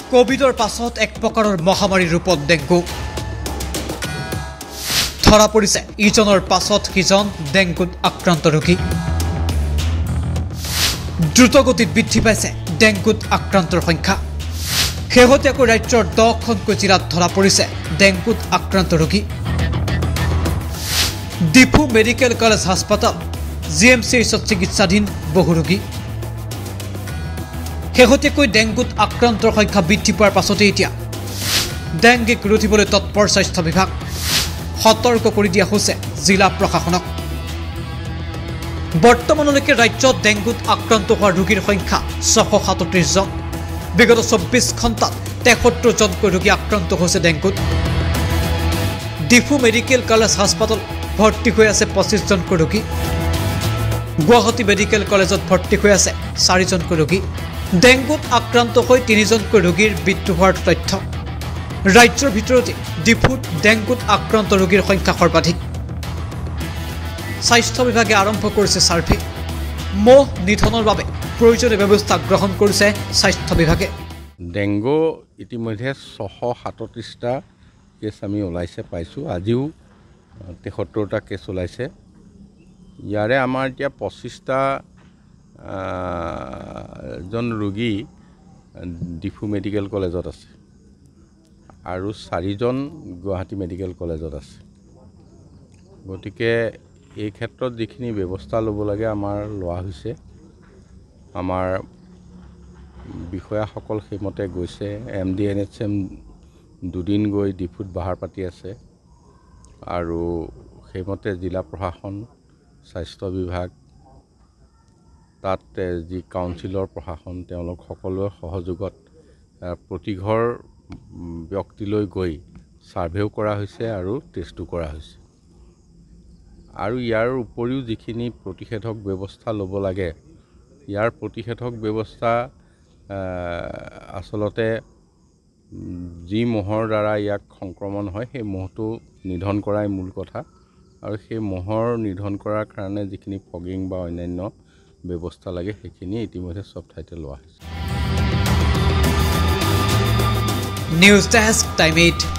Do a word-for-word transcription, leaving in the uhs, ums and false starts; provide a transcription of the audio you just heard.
কোভিডৰ পাছত এক প্ৰকাৰৰ মহামাৰীৰ ৰূপত ডেংগু ধৰা পৰিছে ইজনৰ পাছত সিজন ডেংগুত আক্ৰান্ত ৰোগী দ্ৰুতগতিত বৃদ্ধি পাইছে ডেংগুত আক্ৰান্তৰ সংখ্যা শেহতীয়াকৈ ৰাজ্যৰ দহখনকৈ জিলাত ধৰা পৰিছে ডেংগুত আক্ৰান্ত ৰোগী ডিফু মেডিকেল কলেজ হাস্পাতাল জি এম চি এইচত চিকিৎসাধীন বহু ৰোগী শেহতীয়াকৈ ডেংগুত আক্ৰান্তৰ সংখ্যা বৃদ্ধি পোৱাৰ পাছতে এতিয়া ডেংগুক ৰোধিবলৈ তৎপৰ স্বাস্থ্য বিভাগ সতৰ্ক কৰি দিয়া হৈছে জিলা প্ৰশাসনক বৰ্তমানলৈকে ৰাজ্যত ডেংগুত আক্ৰান্ত হোৱা ৰোগীৰ সংখ্যা ছশ সাতত্ৰিশ জন বিগত চৌব্বিছ ঘণ্টাত তেসত্তৰ জনকৈ ৰোগী আক্ৰান্ত হৈছে ডেংগুত ডিফু মেডিকেল কলেজ হাস্পাতাল ভৰ্তি হৈ আছে পঁচিছ জনকৈ ৰোগী গুৱাহাটী মেডিকেল কলেজত ভৰ্তি হৈ আছে চাৰিজনকৈ ৰোগী ডেংগুত আক্ৰান্ত হৈ তিনিজনকৈ ৰোগীৰ মৃত্যু হোৱাৰ তথ্য ৰাজ্যৰ ভিতৰতে ডিফুত ডেংগুত আক্ৰান্ত ৰোগীৰ সংখ্যা সৰ্বাধিক স্বাস্থ্য বিভাগে আৰম্ভ কৰিছে সাৰ্ভে মহ নিধনৰ বাবে প্ৰয়োজনীয় ব্যৱস্থা গ্ৰহণ কৰিছে স্বাস্থ্য বিভাগে ডেংগু ইতিমধ্যে ছশ সাতত্ৰিশটা কেছ আমি ওলাইছে পাইছোঁ আজিও তেসত্তৰটা কেছ ওলাইছে ইয়াৰে আমাৰ এতিয়া পঁচিছটা জন ৰোগী ডিফু মেডিকেল কলেজত আছে আৰু চাৰিজন গুৱাহাটী মেডিকেল কলেজত আছে গতিকে এই ক্ষেত্ৰত যিখিনি ব্যৱস্থা ল'ব লাগে আমাৰ লোৱা হৈছে আমাৰ বিষয়াসকল সেইমতে গৈছে M D N H M দুদিন গৈ ডিফুত বাহাৰ পাতি আছে আৰু সেইমতে জিলা প্ৰশাসন স্বাস্থ্য বিভাগ তাত যি কাউন্সিলৰ প্ৰশাসন তেওঁলোক সকলোৰে সহযোগত প্ৰতিঘৰ ব্যক্তিলৈ গৈ সাৰ্ভেও কৰা হৈছে আৰু টেষ্টো কৰা হৈছে আৰু ইয়াৰ উপৰিও যিখিনি প্ৰতিষেধক ব্যৱস্থা ল'ব লাগে ইয়াৰ প্ৰতিষেধক ব্যৱস্থা আচলতে যি মহৰ দ্বাৰা ইয়াক সংক্ৰমণ হয় সেই মহটো নিধন কৰাই মূল কথা আৰু সেই মহৰ নিধন কৰাৰ কাৰণে যিখিনি ফগিং বা অন্যান্য ব্যৱস্থা লাগে সেইখিনি ইতিমধ্যে সব ঠাইতে লোৱা হৈছে নিউজ ডেস্ক টাইম এইট